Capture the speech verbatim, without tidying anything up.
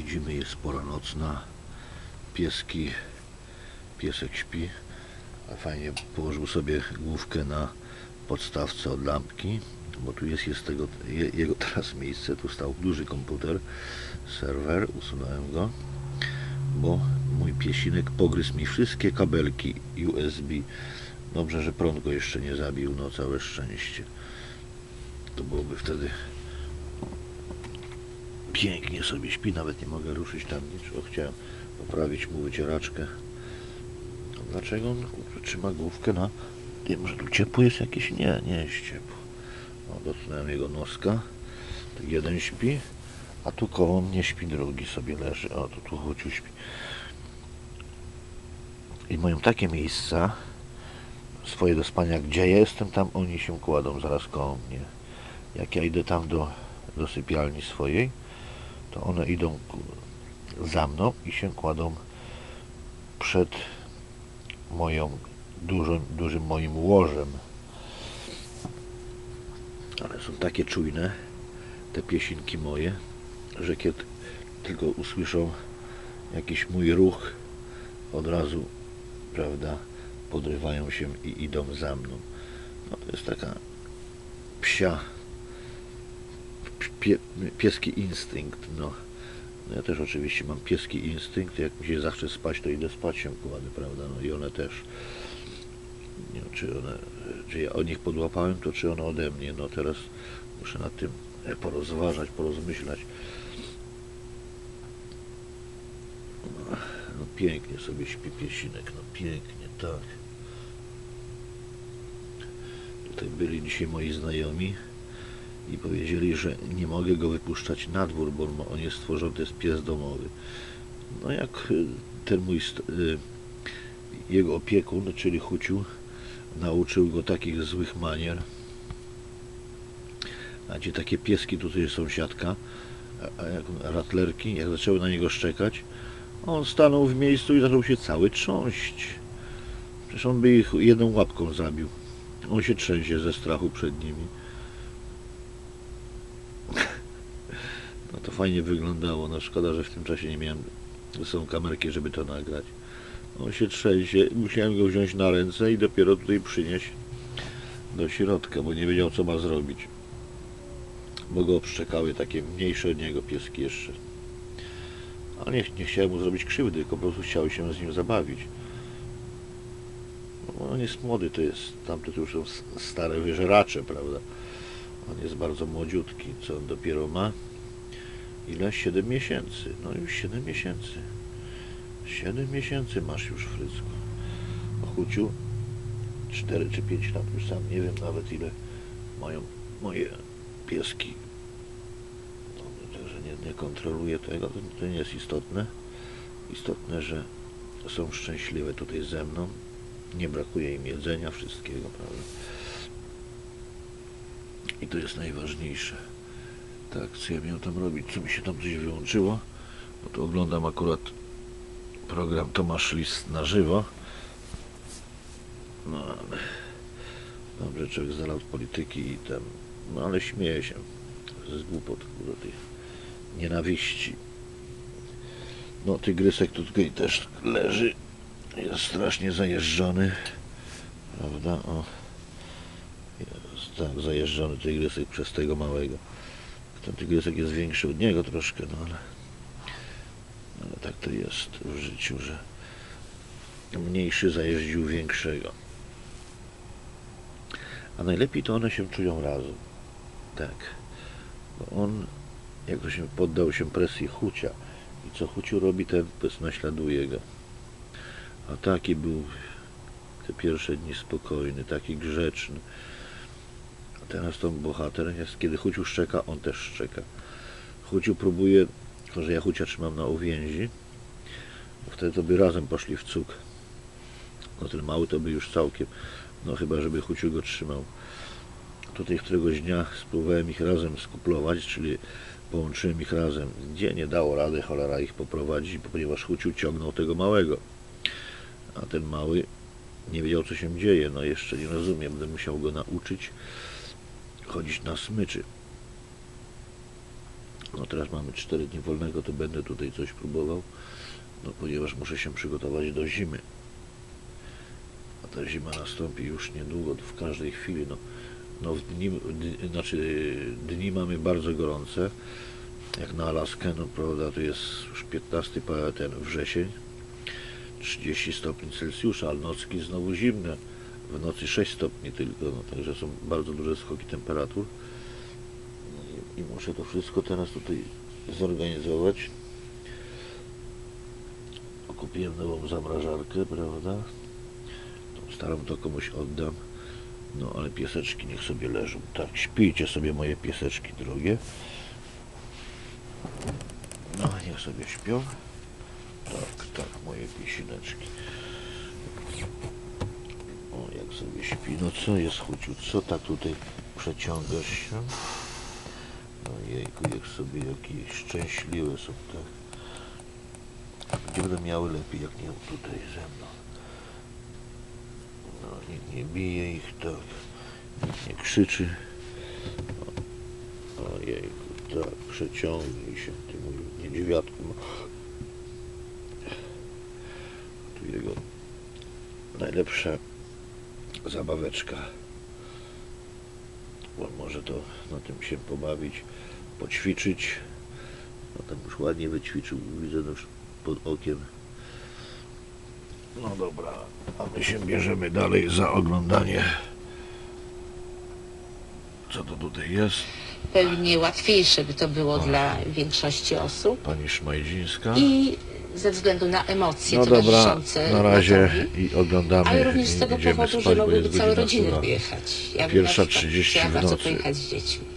widzimy, jest pora nocna. Pieski, piesek śpi, a fajnie położył sobie główkę na podstawce od lampki, bo tu jest, jest tego, je, jego teraz miejsce. Tu stał duży komputer, serwer, usunąłem go, bo mój piesinek pogryzł mi wszystkie kabelki U S B. Dobrze, że prąd go jeszcze nie zabił, no całe szczęście. To byłoby wtedy... Pięknie sobie śpi, nawet nie mogę ruszyć tam nic. O, chciałem poprawić mu wycieraczkę. A dlaczego on trzyma główkę na tym, że tu ciepło jest jakieś? Nie, nie jest ciepło. O, dotknąłem jego noska. Tu jeden śpi, a tu koło mnie śpi drugi, sobie leży. O, tu, tu Chuciu śpi. I mają takie miejsca swoje do spania, gdzie ja jestem, tam oni się kładą zaraz koło mnie. Jak ja idę tam do, do sypialni swojej, to one idą za mną i się kładą przed moją dużą, dużym moim łożem. Ale są takie czujne, te piesinki moje, że kiedy tylko usłyszą jakiś mój ruch, od razu, prawda, podrywają się i idą za mną. No, to jest taka psia Pie, pieski instynkt, no. No ja też oczywiście mam pieski instynkt, jak mi się zawsze spać, to idę spać się kładę, prawda, no i one też. Nie wiem, czy one, czy ja od nich podłapałem, to czy one ode mnie, no teraz muszę nad tym porozważać, porozmyślać. No, no pięknie sobie śpi piesinek, no pięknie, tak. Tutaj byli dzisiaj moi znajomi i powiedzieli, że nie mogę go wypuszczać na dwór, bo on jest stworzony, to jest pies domowy. No jak ten mój, jego opiekun, czyli Chuciu, nauczył go takich złych manier, a gdzie takie pieski, tutaj jest sąsiadka, a jak ratlerki, jak zaczęły na niego szczekać, on stanął w miejscu i zaczął się cały trząść. Przecież on by ich jedną łapką zabił. On się trzęsie ze strachu przed nimi. No to fajnie wyglądało, no szkoda, że w tym czasie nie miałem są kamerki, żeby to nagrać. On się trzęsie, musiałem go wziąć na ręce i dopiero tutaj przynieść do środka, bo nie wiedział, co ma zrobić. Bo go obszczekały takie mniejsze od niego pieski jeszcze. Ale nie, nie chciałem mu zrobić krzywdy, tylko po prostu chciały się z nim zabawić. No, on jest młody, to jest, tamte to już są stare wyżeracze, prawda? On jest bardzo młodziutki, co on dopiero ma? Ile? siedem miesięcy. No już siedem miesięcy. siedem miesięcy masz już, Frycku. A Chuciu cztery czy pięć lat, już sam nie wiem nawet ile mają moje pieski. No, także nie, nie kontroluję tego, to, to nie jest istotne. Istotne, że są szczęśliwe tutaj ze mną. Nie brakuje im jedzenia, wszystkiego, prawda? I to jest najważniejsze. Tak, co ja miałem tam robić? Co mi się tam coś wyłączyło? Bo to oglądam akurat program Tomasz List na żywo. No ale dobrze, człowiek zalał od polityki i tam, no ale śmieje się z głupot do tej nienawiści. No tygrysek tutaj też leży, jest strasznie zajeżdżony, prawda? O, jest tak zajeżdżony tygrysek przez tego małego. Ten tygrysek jest większy od niego troszkę, no ale, ale tak to jest w życiu, że mniejszy zajeździł większego. A najlepiej to one się czują razem. Tak. Bo on, jak to się poddał się presji Chucia i co Chuciu robi, ten naśladuje go. A taki był te pierwsze dni spokojny, taki grzeczny. A teraz to bohater jest, kiedy Chuciu szczeka, on też szczeka. Chuciu próbuje, to że ja Chucia trzymam na uwięzi, bo wtedy to by razem poszli w cuk. No ten mały to by już całkiem, no chyba żeby Chuciu go trzymał. Tutaj któregoś dnia spróbowałem ich razem skuplować, czyli połączyłem ich razem, gdzie nie dało rady cholera ich poprowadzić, ponieważ Chuciu ciągnął tego małego. A ten mały nie wiedział, co się dzieje, no jeszcze nie rozumie, będę musiał go nauczyć chodzić na smyczy. No teraz mamy cztery dni wolnego, to będę tutaj coś próbował, no ponieważ muszę się przygotować do zimy. A ta zima nastąpi już niedługo, w każdej chwili. No, no w dni, dni, znaczy dni mamy bardzo gorące, jak na Alaskę, no prawda, to jest już piętnasty ten wrzesień, trzydzieści stopni Celsjusza, ale nocki znowu zimne, w nocy sześć stopni tylko, no także są bardzo duże skoki temperatur. I, i muszę to wszystko teraz tutaj zorganizować. Kupiłem nową zamrażarkę, prawda? Tą starą to komuś oddam. No ale pieseczki niech sobie leżą. Tak, śpijcie sobie moje pieseczki drogie. No niech sobie śpią. Tak, tak, moje piesineczki. O, jak sobie śpi. No co jest, Chuciu? Co tak tutaj przeciągasz się? Ojejku, jak sobie jakieś szczęśliwe są, tak? Gdzie będą miały lepiej, jak nie tutaj ze mną? No, nikt nie bije ich, tak. Nikt nie krzyczy. O, ojejku, tak, przeciągnij się, ty mój niedźwiadku. Tu jego najlepsza zabaweczka. Bo może to na tym się pobawić, poćwiczyć. No tam już ładnie wyćwiczył, widzę już pod okiem. No dobra, a my się bierzemy dalej za oglądanie. Co to tutaj jest? Pewnie łatwiejsze by to było O. dla większości osób. Pani Szmajdzińska. I ze względu na emocje No dobra, towarzyszące na razie lotowi, i oglądamy. ale również z i tego idziemy powodu, spać, że bo mogłyby jest całe godzina rodziny która? wyjechać. Ja bym Pierwsza na przykład trzydzieści chciała w bardzo nocy. pojechać z dziećmi.